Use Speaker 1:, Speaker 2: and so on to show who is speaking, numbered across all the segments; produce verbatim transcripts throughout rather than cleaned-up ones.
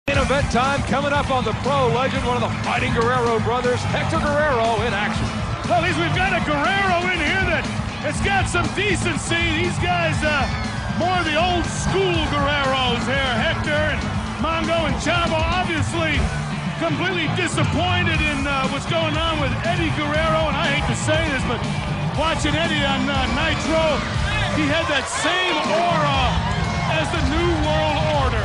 Speaker 1: Main event time coming up on the Pro Legend, one of the Fighting Guerrero brothers, Héctor Guerrero in action.
Speaker 2: Well, at least we've got a Guerrero in here that has got some decency. These guys, uh, more of the old school Guerreros here. Héctor and Mongo and Chavo obviously completely disappointed in uh, what's going on with Eddie Guerrero. And I hate to say this, but watching Eddie on uh, Nitro, he had that same aura as the New World Order.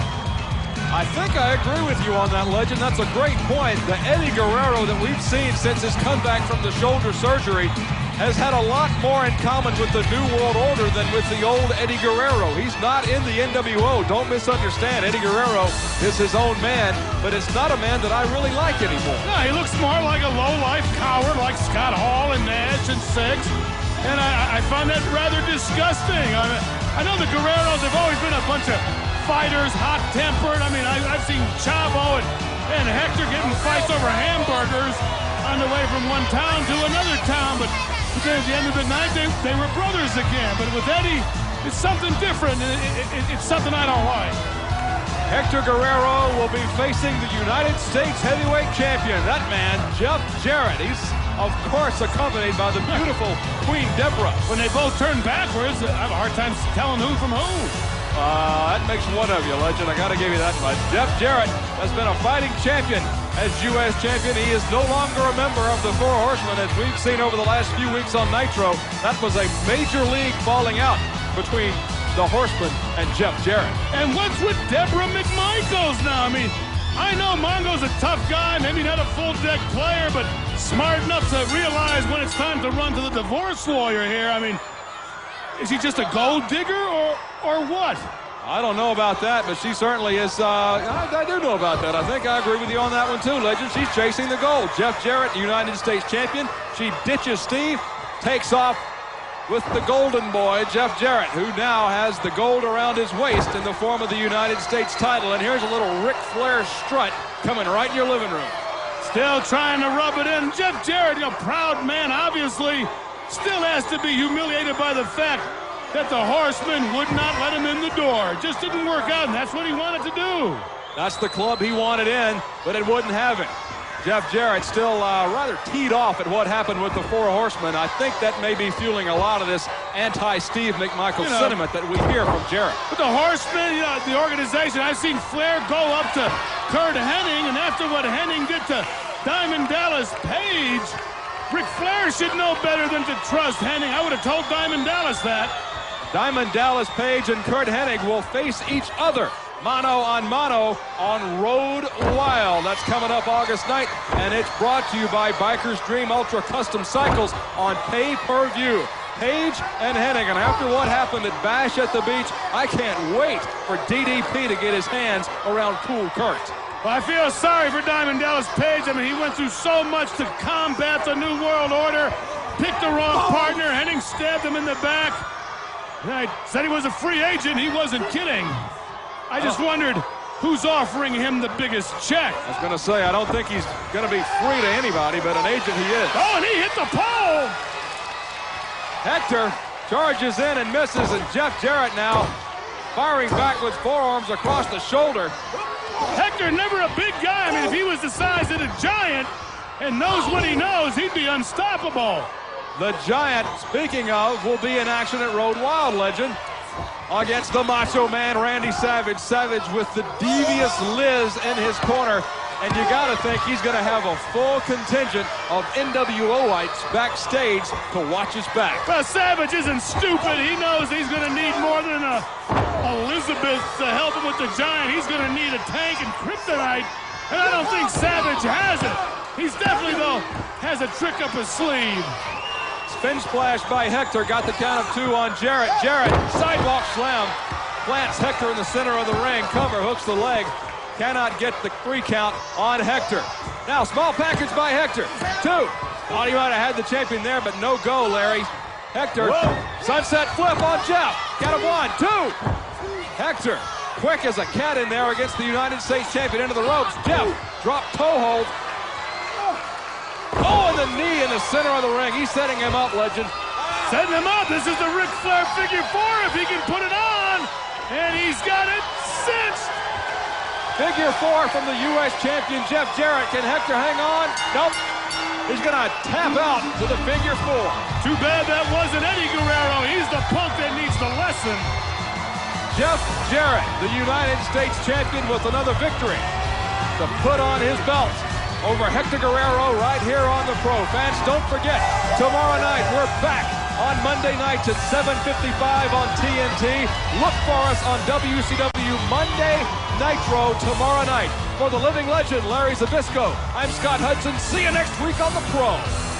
Speaker 1: I think I agree with you on that, Legend. That's a great point. The Eddie Guerrero that we've seen since his comeback from the shoulder surgery has had a lot more in common with the New World Order than with the old Eddie Guerrero. He's not in the N W O. Don't misunderstand. Eddie Guerrero is his own man, but it's not a man that I really like anymore.
Speaker 2: No, he looks more like a low-life coward like Scott Hall and Nash and Six, and I, I find that rather disgusting. I, mean, I know the Guerreros have always been a bunch of fighters, hot-tempered. I mean, I, I've seen Chavo and, and Héctor getting fights over hamburgers on the way from one town to another town, but, but then at the end of the night, they, they were brothers again. But with Eddie, it's something different. It, it, it, it's something I don't like.
Speaker 1: Héctor Guerrero will be facing the United States heavyweight champion. That man, Jeff Jarrett. He's, of course, accompanied by the beautiful Queen Debra.
Speaker 2: When they both turn backwards, I have a hard time telling who from who.
Speaker 1: Uh, that makes one of you, Legend. I got to give you that much. Jeff Jarrett has been a fighting champion. As U S champion, he is no longer a member of the Four Horsemen, as we've seen over the last few weeks on Nitro. That was a major league falling out between the Horsemen and Jeff Jarrett.
Speaker 2: And what's with Debra McMichaels now? I mean, I know Mongo's a tough guy, maybe not a full-deck player, but smart enough to realize when it's time to run to the divorce lawyer here. I mean, is he just a gold digger or or what?
Speaker 1: I don't know about that, but she certainly is. Uh, I, I do know about that. I think I agree with you on that one too, Legend. She's chasing the gold. Jeff Jarrett, United States champion. She ditches Steve, takes off with the golden boy, Jeff Jarrett, who now has the gold around his waist in the form of the United States title. And here's a little Ric Flair strut coming right in your living room.
Speaker 2: Still trying to rub it in. Jeff Jarrett, a proud man, obviously, still has to be humiliated by the fact that the Horsemen would not let him in the door. It just didn't work out, and that's what he wanted to do.
Speaker 1: That's the club he wanted in, but it wouldn't have him. Jeff Jarrett still uh, rather teed off at what happened with the Four Horsemen. I think that may be fueling a lot of this anti-Steve McMichael you know, sentiment that we hear from Jarrett.
Speaker 2: But the Horsemen, you know, the organization, I've seen Flair go up to Kurt Hennig, and after what Hennig did to Diamond Dallas Page, Ric Flair should know better than to trust Hennig. I would have told Diamond Dallas that.
Speaker 1: Diamond Dallas Page and Kurt Hennig will face each other mano on mano on Road Wild. That's coming up August ninth, and it's brought to you by Biker's Dream Ultra Custom Cycles on pay-per-view. Page and Hennig, and after what happened at Bash at the Beach, I can't wait for D D P to get his hands around Cool Kurt.
Speaker 2: Well, I feel sorry for Diamond Dallas Page. I mean, he went through so much to combat the New World Order, picked the wrong partner, Hennig stabbed him in the back. I said he was a free agent. He wasn't kidding. I just oh. wondered who's offering him the biggest check.
Speaker 1: I was going to say, I don't think he's going to be free to anybody, but an agent he is.
Speaker 2: Oh, and he hit the pole!
Speaker 1: Héctor charges in and misses, and Jeff Jarrett now firing back with forearms across the shoulder.
Speaker 2: Héctor, never a big guy. I mean, if he was the size of the Giant and knows what he knows, he'd be unstoppable.
Speaker 1: The Giant, speaking of, will be in action at Road Wild, Legend, against the Macho Man, Randy Savage. Savage with the devious Liz in his corner, and you got to think he's going to have a full contingent of N W O-ites backstage to watch his back.
Speaker 2: Well, Savage isn't stupid. He knows he's going to need more than a Elizabeth to help him with the Giant. He's going to need a tank and kryptonite, and I don't think Savage has it. He's definitely, though, has a trick up his sleeve.
Speaker 1: Spin splash by Héctor, got the count of two on Jarrett. Jarrett, sidewalk slam, plants Héctor in the center of the ring, cover, hooks the leg. Cannot get the three count on Héctor. Now, small package by Héctor. Two. Thought he might have had the champion there, but no go, Larry. Héctor, whoa. Sunset flip on Jeff. Got him one, two. Héctor, quick as a cat in there against the United States champion into the ropes. Jeff, drop toe hold. Oh, and the knee in the center of the ring. He's setting him up, Legend.
Speaker 2: Setting him up. This is the Ric Flair figure four if he can put it on. And he's got it cinched.
Speaker 1: Figure four from the U S champion Jeff Jarrett. Can Hector hang on? Nope. He's going to tap out to the figure four.
Speaker 2: Too bad that wasn't Eddie Guerrero. He's the punk that needs the lesson.
Speaker 1: Jeff Jarrett, the United States champion, with another victory to put on his belt over Hector Guerrero right here on the Pro. Fans, don't forget, tomorrow night we're back on Monday nights at seven fifty-five on T N T. Look for us on W C W Monday Nitro tomorrow night. For the living legend, Larry Zbyszko, I'm Scott Hudson. See you next week on the Pro.